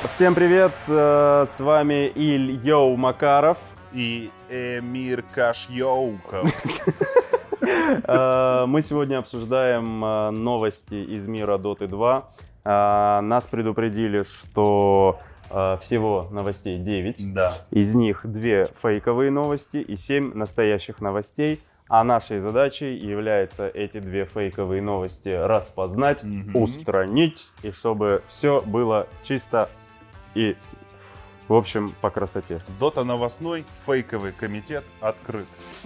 Всем привет, с вами Илья Макаров и Эмир Кашьоуков. Мы сегодня обсуждаем новости из мира Dota 2. Нас предупредили, что всего новостей 9. Да. Из них 2 фейковые новости и 7 настоящих новостей. А нашей задачей является эти 2 фейковые новости распознать, устранить, и чтобы все было чисто и, в общем, по красоте. Дота новостной фейковый комитет открыт.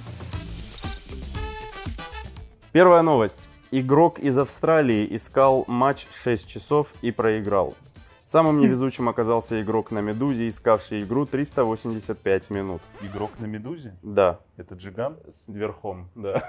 Первая новость. Игрок из Австралии искал матч 6 часов и проиграл. Самым невезучим оказался игрок на Медузе, искавший игру 385 минут. Игрок на Медузе? Да. Это Джиган? С верхом, да.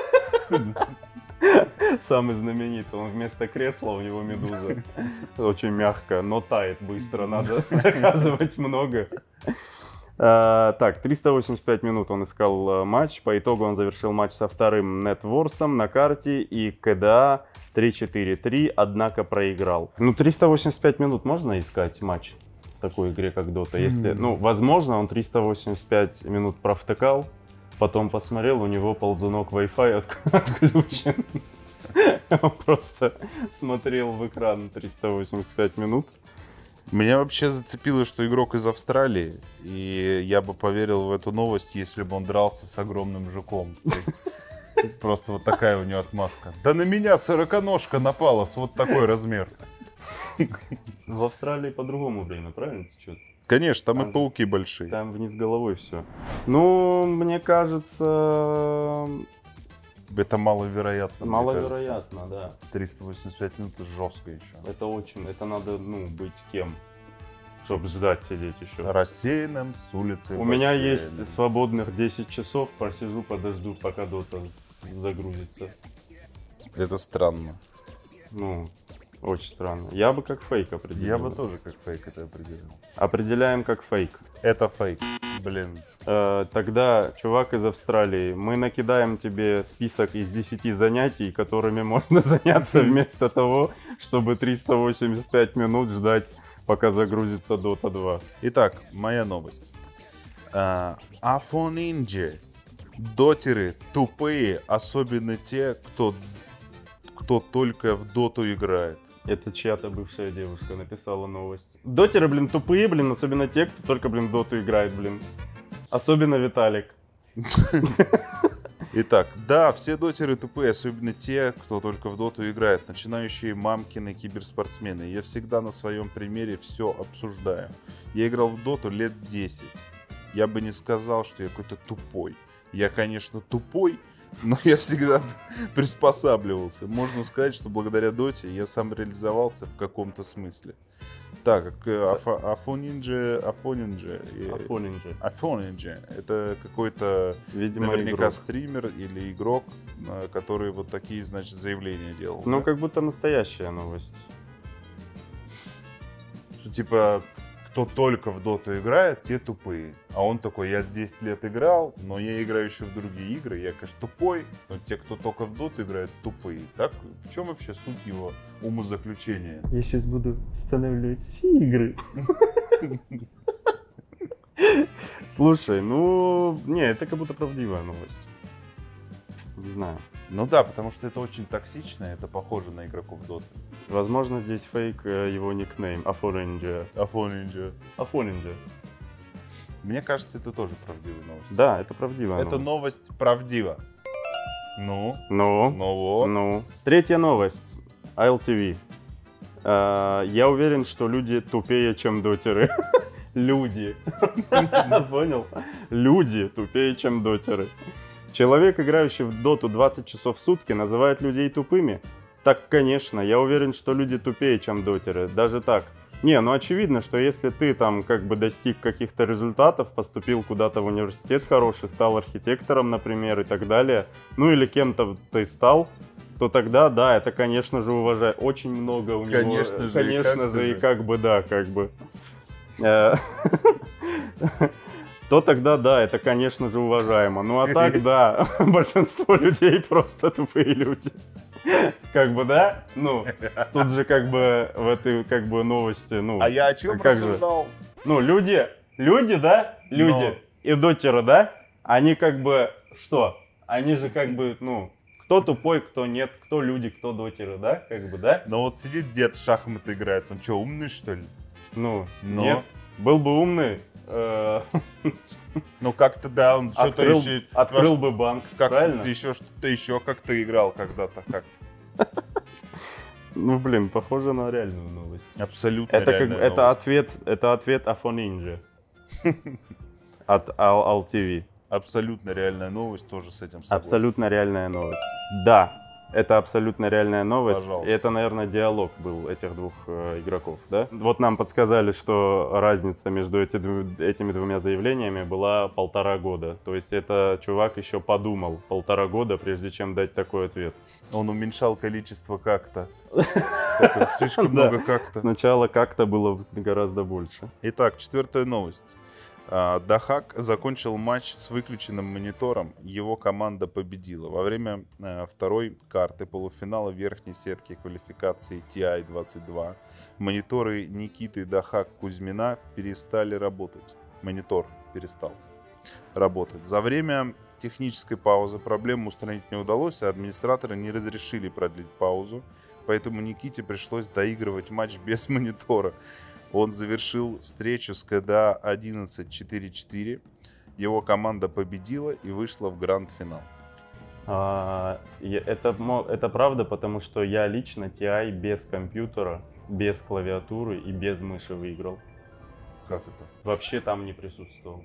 Самый знаменитый. Он вместо кресла, у него Медуза. Очень мягко, но тает быстро. Надо заказывать много. Так, 385 минут он искал матч. По итогу он завершил матч со вторым нетворсом на карте и КДА 3-4-3, однако проиграл. Ну, 385 минут можно искать матч в такой игре, как Dota? Если, ну, возможно, он 385 минут провтыкал, потом посмотрел, у него ползунок Wi-Fi отключен. Он просто смотрел в экран 385 минут. Меня вообще зацепило, что игрок из Австралии, и я бы поверил в эту новость, если бы он дрался с огромным жуком. Просто вот такая у него отмазка. Да на меня сороконожка напала с вот такой размер. В Австралии по-другому время, правильно? Конечно, там и пауки большие. Там вниз головой все. Ну, мне кажется... Это маловероятно. Маловероятно, да. 385 минут жестко еще. Это очень, это надо, ну, быть кем, чтобы ждать, сидеть еще. Рассеянным с улицы. У меня есть свободных 10 часов, посижу, подожду, пока Dota загрузится. Это странно. Ну, очень странно. Я бы как фейк определил. Я бы тоже как фейк это определил. Определяем как фейк. Это фейк. Блин. Тогда, чувак из Австралии, мы накидаем тебе список из 10 занятий, которыми можно заняться вместо того, чтобы 385 минут ждать, пока загрузится Dota 2. Итак, моя новость. Афонинджи. Дотеры тупые, особенно те, кто только в доту играет. Это чья-то бывшая девушка написала новость. Дотеры, блин, тупые, блин, особенно те, кто только, блин, в доту играет, блин. Особенно Виталик. Итак, да, все дотеры тупые, особенно те, кто только в доту играет. Начинающие мамкины киберспортсмены. Я всегда на своем примере все обсуждаю. Я играл в доту лет 10. Я бы не сказал, что я какой-то тупой. Я, конечно, тупой, но я всегда приспосабливался. Можно сказать, что благодаря доте я сам реализовался в каком-то смысле. Так, Афонинджи, это какой-то, видимо, наверняка игрок. Стример или игрок, который вот такие, значит, заявления делал. Ну, да? Как будто настоящая новость. Что типа... Кто только в доту играет, те тупые. А он такой, я 10 лет играл, но я играю еще в другие игры. Я, конечно, тупой, но те, кто только в доту играет, тупые. Так, в чем вообще суть его умозаключения? Я сейчас буду останавливать все игры. Слушай, ну, не, это как будто правдивая новость. Не знаю. Ну да, потому что это очень токсично, это похоже на игроков доты. Возможно, здесь фейк его никнейм. Афонинджи. Мне кажется, это тоже правдивая новость. Да, это правдивая новость. Это новость правдива. Ну? Ну. Третья новость. ILTV. Я уверен, что люди тупее, чем дотеры. Люди. Понял? Люди тупее, чем дотеры. Человек, играющий в доту 20 часов в сутки, называет людей тупыми? Так, конечно, я уверен, что люди тупее, чем дотеры. Даже так. Не, ну очевидно, что если ты там как бы достиг каких-то результатов, поступил куда-то в университет хороший, стал архитектором, например, и так далее, ну или кем-то ты стал, то тогда, да, это, конечно же, уважаю. Очень много у него... Конечно же, и как бы, да, как бы... То тогда, да, это, конечно же, уважаемо. Ну, а так, да, большинство людей просто тупые люди. Как бы, да? Ну, тут же как бы в этой как бы новости, ну... А я о чем как же? рассуждал? Ну, люди, да? Люди и дотеры, да? Они как бы, что? Они же как бы, ну, кто тупой, кто нет, кто люди, кто дотеры, да? Как бы, да? Но вот сидит дед в шахматы играет, он что, умный что ли? Ну, Но. нет. Был бы умный, Ну как-то да, он что-то еще... открыл бы банк, правильно? Как-то еще что-то еще как-то играл когда-то как-то. Ну, блин, похоже на реальную новость. Абсолютно Это реальная как новость. это ответ Афонинджи от Al-TV. Абсолютно реальная новость, тоже с этим согласен. Абсолютно реальная новость. Да, это абсолютно реальная новость. Пожалуйста. И это, наверное, диалог был этих двух игроков, да? Вот нам подсказали, что разница между этими двумя заявлениями была 1,5 года. То есть это чувак еще подумал 1,5 года, прежде чем дать такой ответ. Он уменьшал количество как-то. Слишком много как-то. Сначала как-то было гораздо больше. Итак, 4-я новость. Дахак закончил матч с выключенным монитором. Его команда победила. Во время второй карты полуфинала верхней сетки квалификации TI-22 мониторы Никиты Дахак Кузьмина перестали работать. Монитор перестал работать. За время технической паузы проблему устранить не удалось, а администраторы не разрешили продлить паузу. Поэтому Никите пришлось доигрывать матч без монитора. Он завершил встречу с КДА 11-4-4. Его команда победила и вышла в гранд-финал. Это правда, потому что я лично TI без компьютера, без клавиатуры и без мыши выиграл. Как это? Вообще там не присутствовал.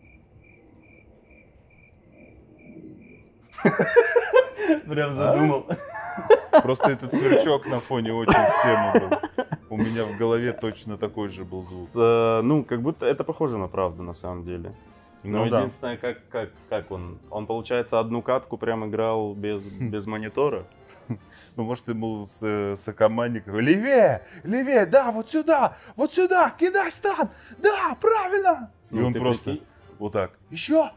Прям задумал. Просто этот сверчок на фоне очень в тему был. У меня в голове точно такой же был звук. Ну, как будто это похоже на правду на самом деле. Но Ну да. единственное, как он? Он, получается, одну катку прям играл без монитора. Ну, может, ему сокомандник говорил: левее, да, вот сюда, кидай стан, да, правильно. И Ну, он ты просто прикинь. вот так: еще.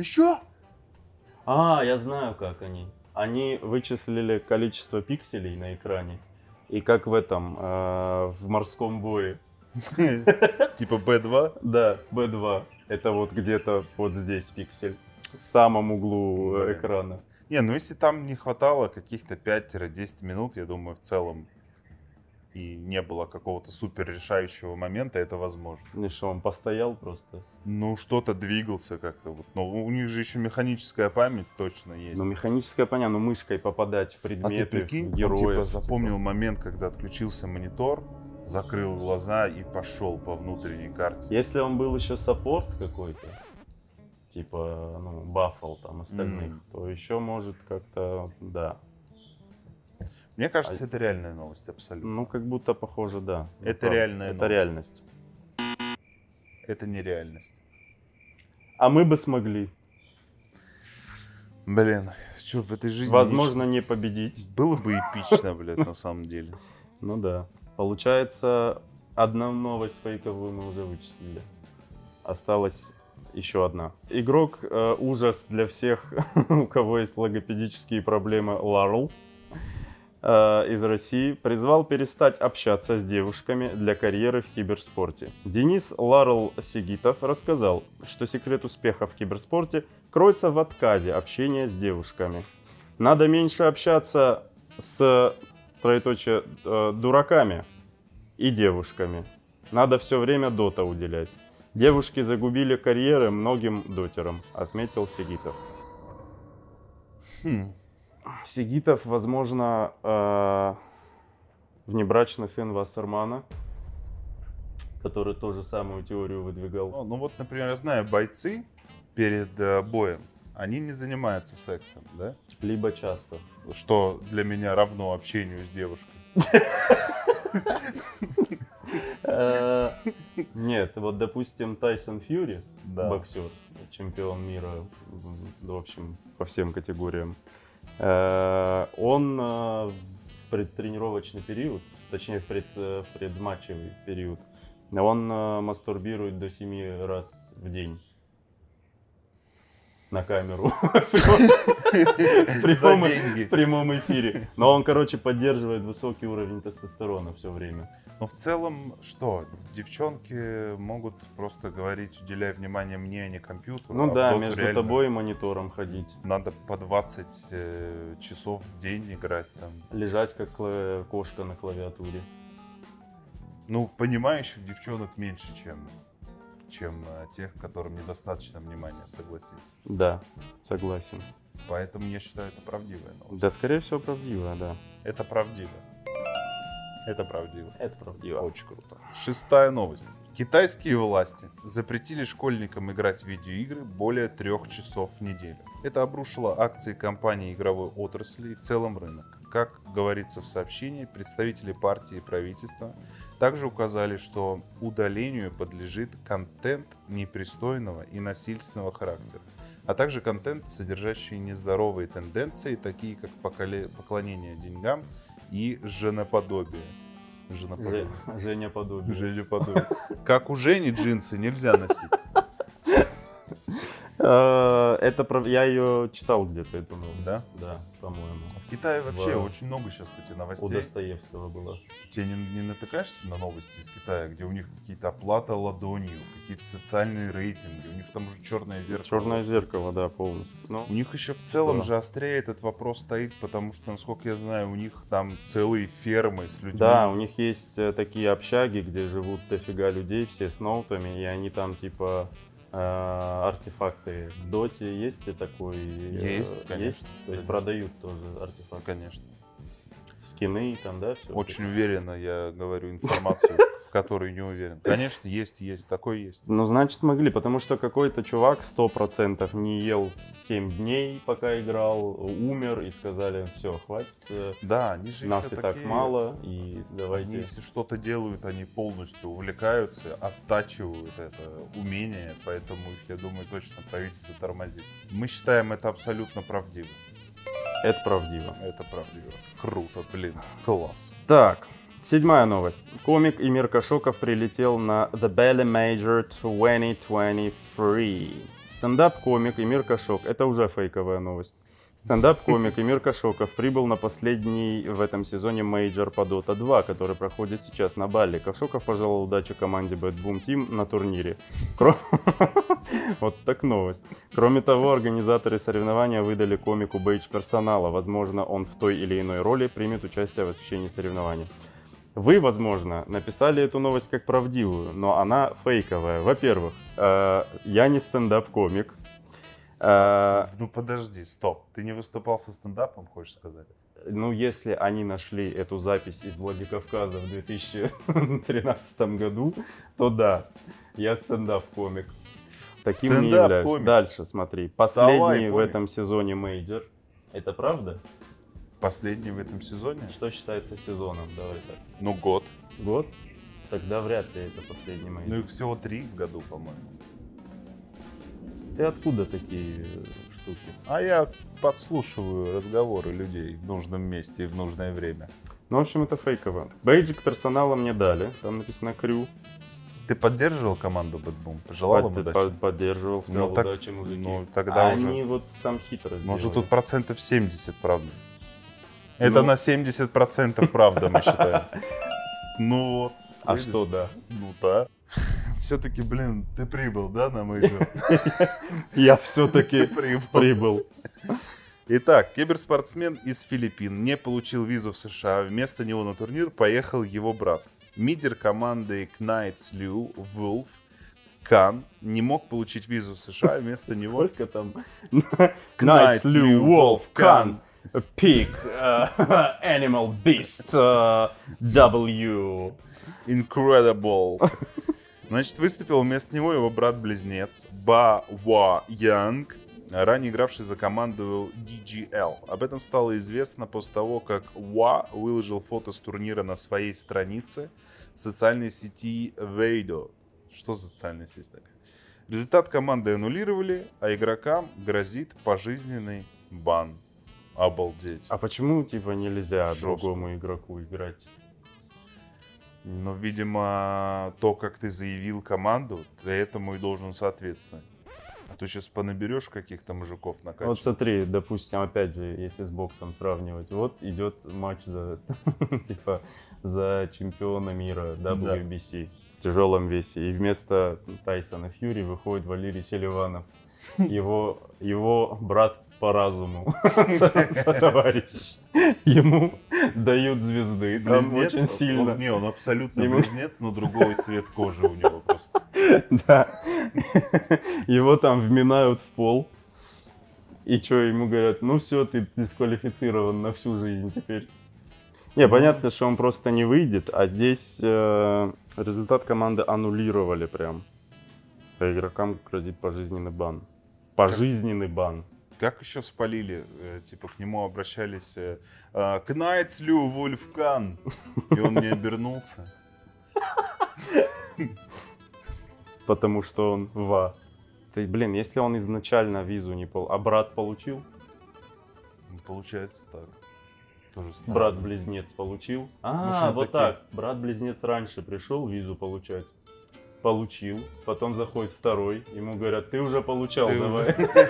Я знаю, как они. Они вычислили количество пикселей на экране. И как в этом, в морском бое. Типа B2? Да, B2. Это вот где-то вот здесь пиксель. В самом углу экрана. Не, ну если там не хватало каких-то 5-10 минут, я думаю, в целом и не было какого-то супер решающего момента, это возможно. И что, он постоял просто? Ну, что-то двигался как-то. Вот. Но у них же еще механическая память точно есть. Ну, механическая, понятно, мышкой попадать в А ты предметы, прикинь, в он героев. типа запомнил момент, когда отключился монитор, закрыл глаза и пошел по внутренней карте. Если он был еще саппорт какой-то, типа, ну, баффал там остальных, то еще может как-то, да. Мне кажется, это реальная новость абсолютно. Ну, как будто похоже, да. Это реальная Это новость. реальность. Это не реальность. А мы бы смогли. Блин, что в этой жизни... Возможно, не победить. Было бы эпично, блядь, на самом деле. Ну да. Получается, одну новость фейковую мы уже вычислили. Осталась еще одна. Игрок ужас для всех, у кого есть логопедические проблемы, Ларл из России призвал перестать общаться с девушками для карьеры в киберспорте. Денис Ларл Сигитов рассказал, что секрет успеха в киберспорте кроется в отказе общения с девушками. Надо меньше общаться с дураками и девушками. Надо все время дота уделять. Девушки загубили карьеры многим дотерам, отметил Сигитов. Сигитов, возможно, внебрачный сын Вассермана, который ту же самую теорию выдвигал. Ну вот, например, я знаю, бойцы перед боем, они не занимаются сексом, да? Либо часто. Что для меня равно общению с девушкой. Нет, вот, допустим, Тайсон Фьюри, Да. боксер, чемпион мира, в общем, по всем категориям, он в предтренировочный период, точнее в предматчевый период, он мастурбирует до 7 раз в день. на камеру За деньги. в прямом эфире. Но он, короче, поддерживает высокий уровень тестостерона все время. Но в целом, что, девчонки могут просто говорить, уделяй внимание мне, а не компьютеру. Ну а да, в доту между реально тобой и монитором ходить. надо по 20 часов в день играть там. Лежать, как кошка на клавиатуре. Ну, понимающих девчонок меньше, чем тех, которым недостаточно внимания, согласись. Да, согласен. Поэтому я считаю, это правдивая новость. Да, скорее всего, правдиво, да. Это правдиво. Это правдиво. Это правдиво. Очень круто. 6-я новость. Китайские власти запретили школьникам играть в видеоигры более 3 часов в неделю. Это обрушило акции компаний игровой отрасли и в целом рынок. Как говорится в сообщении, представители партии и правительства также указали, что удалению подлежит контент непристойного и насильственного характера, а также контент, содержащий нездоровые тенденции, такие как поклонение деньгам и женоподобие. Женя подобие. Женоподобие. Как у Жени джинсы нельзя носить. Я ее читал где-то, эту новость. Да? Да, по-моему. В Китае вообще очень много сейчас, кстати, У новостей. Достоевского было. Ты не натыкаешься на новости из Китая, где у них какие-то оплата ладонью, какие-то социальные рейтинги, у них там уже черное зеркало. Черное зеркало, да, полностью. У них еще в целом Да. же острее этот вопрос стоит, потому что, насколько я знаю, у них там целые фермы с людьми. Да, у них есть такие общаги, где живут дофига людей, все с ноутами, и они там типа артефакты. В Доте есть ли такой? Есть, конечно. Есть? То есть Конечно. продают тоже артефакты. Конечно. Скины там, да, все? Очень уверенно я говорю информацию, в которой не уверен. Конечно, есть, такое есть. Ну, значит, могли, потому что какой-то чувак 100% не ел 7 дней, пока играл, умер, и сказали, все, хватит, Да, они же нас еще и так такие, мало, и Они, давайте... если что-то делают, они полностью увлекаются, оттачивают это умение, поэтому их, я думаю, точно правительство тормозит. Мы считаем это абсолютно правдиво. Это правдиво. Это правдиво. Круто, блин, класс. Так, 7-я новость. Комик Эмир Кашоков прилетел на The Belly Major 2023. Стендап-комик Эмир Кашок, это уже фейковая новость. Стендап-комик Эмир Кашоков прибыл на последний в этом сезоне мейджор по Dota 2, который проходит сейчас на Бали. Кашоков пожелал удачи команде Bad Boom Team на турнире. Вот так новость. Кроме того, организаторы соревнования выдали комику бейдж персонала. Возможно, он в той или иной роли примет участие в освещении соревнований. Вы, возможно, написали эту новость как правдивую, но она фейковая. Во-первых, я не стендап-комик. Ну подожди, стоп. Ты не выступал со стендапом, хочешь сказать? Ну, если они нашли эту запись из Владикавказа в 2013 году, то да, я стендап-комик. Таким не являюсь. Стендап-комик. Дальше, смотри. Вставай, Последний в комик. этом сезоне мейджор. Это правда? Последний в этом сезоне? Что считается сезоном? Давай так. Ну, год. Год? Тогда вряд ли это последний мейджор. Ну, их всего 3 в году, по-моему. Ты откуда такие штуки? А я подслушиваю разговоры людей в нужном месте и в нужное время. Ну, в общем, это фейково. Бейджик персонала мне дали. Там написано крю. Ты поддерживал команду Bad Boom? Пожелал им удачи? Поддерживал, сказал, Ну, так- удачи, мужики. ну, тогда уже- Они вот там хитро сделали. Может, тут процентов 70, правда? Это Ну. на 70% правда, мы считаем. Ну вот. А видишь? что, да? Ну да. Все-таки, блин, ты прибыл, да, на мейджор? Я все-таки прибыл. Итак, киберспортсмен из Филиппин не получил визу в США. Вместо него на турнир поехал его брат. Мидер команды Knights Liu Wolf Кан не мог получить визу в США. Вместо него... Сколько там? Knights Liu Wolf Khan. Pig, Animal Beast, W. Incredible. Значит, выступил вместо него его брат-близнец Ба Ва Янг, ранее игравший за команду DGL. Об этом стало известно после того, как Ва выложил фото с турнира на своей странице в социальной сети Weido. Что за социальная сеть такая? Результат команды аннулировали, а игрокам грозит пожизненный бан. Обалдеть. А почему, типа, нельзя Жестко. другому игроку играть? Но, видимо, то, как ты заявил команду, ты этому и должен соответствовать. А то сейчас понаберешь каких-то мужиков накачать. Вот смотри, допустим, опять же, если с боксом сравнивать, вот идет матч за, типа, за чемпиона мира WBC в тяжелом весе. И вместо Тайсона Фьюри выходит Валерий Селиванов. Его брат по разуму, товарищ. Ему дают звезды. Там очень сильно. Он абсолютно близнец, но другой цвет кожи у него просто. Да. Его там вминают в пол. И что, ему говорят, ну все, ты дисквалифицирован на всю жизнь теперь. Не, понятно, что он просто не выйдет, а здесь результат команды аннулировали прям. По игрокам грозит пожизненный бан. Пожизненный бан. Как еще спалили, типа к нему обращались «Кнайтслю Вульфкан», и он не обернулся. Потому что он ва. Ты, блин, если он изначально визу не получил, а брат получил? Получается так. Тоже странно. Брат-близнец получил? А, вот так. Брат-близнец раньше пришел визу получать. Получил. Потом заходит второй. Ему говорят, ты уже получал, давай.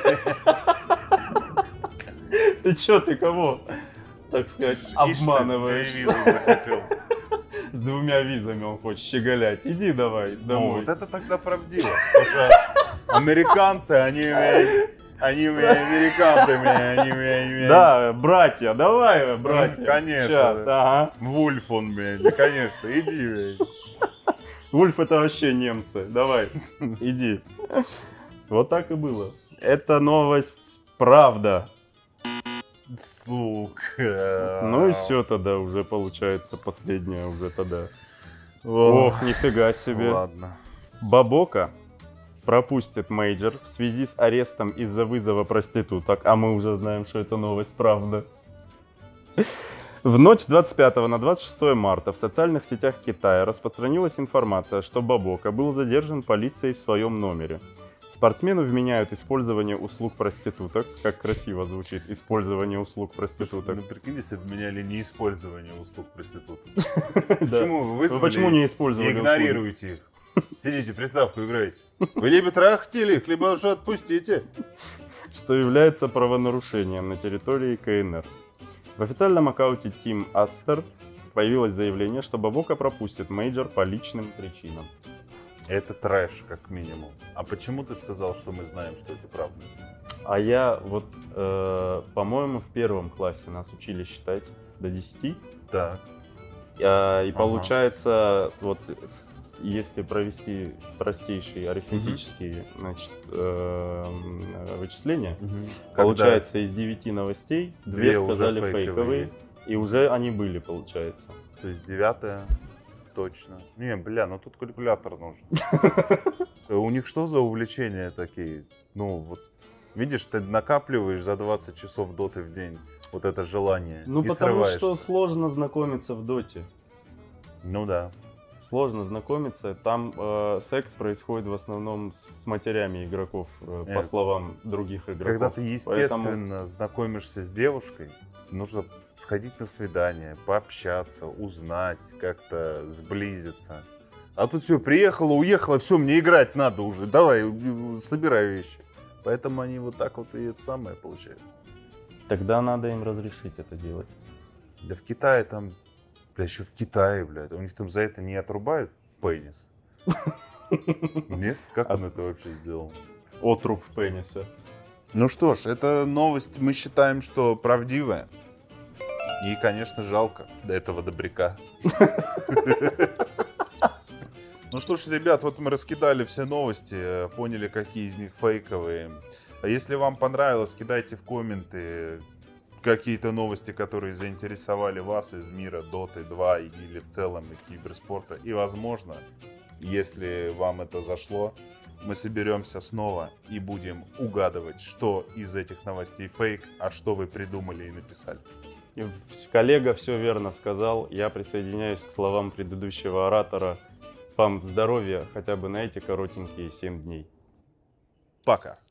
Ты чё, ты кого, так сказать, обманываешь? С двумя визами он хочет щеголять. Иди давай домой. Вот это тогда правдиво. Потому что американцы, они американцы. Да, братья, давай, братья. Конечно. Сейчас, ага. Вульф он, конечно, иди. Вульф это вообще немцы. Давай, иди. Вот так и было. Это новость правда. Сука. Ну и все тогда уже получается последняя уже тогда. Ох, нифига себе. Ладно. Бабока пропустит мейджор в связи с арестом из-за вызова проституток. А мы уже знаем, что это новость правда. В ночь с 25 на 26 марта в социальных сетях Китая распространилась информация, что Бабока был задержан полицией в своем номере. Спортсмену вменяют использование услуг проституток. Как красиво звучит, использование услуг проституток. Ну, прикинь, если бы меняли не использование услуг проституток. Почему вы вызвали? Почему не использовали? Игнорируете их. Сидите, приставку играете. Вы либо трахтели их, либо уже отпустите. Что является правонарушением на территории КНР. В официальном аккаунте Team Aster появилось заявление, что Бабока пропустит мейджор по личным причинам. Это трэш, как минимум. А почему ты сказал, что мы знаем, что это правда? А я вот, по-моему, в первом классе нас учили считать до 10. Так. И получается, вот если провести простейшие арифметические вычисления, получается из 9 новостей 2 сказали фейковые, и уже они были, получается. То есть 9-я точно. Не, бля, ну тут калькулятор нужен. У них что за увлечения такие? Ну вот, видишь, ты накапливаешь за 20 часов доты в день вот это желание. Ну потому что сложно знакомиться в доте. Ну да. Сложно знакомиться. Там секс происходит в основном с матерями игроков, по словам других игроков. Когда ты естественно знакомишься с девушкой, нужно сходить на свидание, пообщаться, узнать, как-то сблизиться. А тут все, приехала, уехала, все, мне играть надо уже, давай, собирай вещи. Поэтому они вот так вот и это самое получается. Тогда надо им разрешить это делать. Да в Китае там... Да еще в Китае, блядь, у них там за это не отрубают пенис. Нет? Как он это вообще сделал? Отруб пениса. Ну что ж, эта новость мы считаем, что правдивая. И, конечно, жалко до этого добряка. Ну что ж, ребят, вот мы раскидали все новости, поняли, какие из них фейковые. А если вам понравилось, кидайте в комменты какие-то новости, которые заинтересовали вас из мира Dota 2 или в целом киберспорта. И, возможно, если вам это зашло, мы соберемся снова и будем угадывать, что из этих новостей фейк, а что вы придумали и написали. Коллега все верно сказал. Я присоединяюсь к словам предыдущего оратора. Вам здоровья хотя бы на эти коротенькие 7 дней. Пока.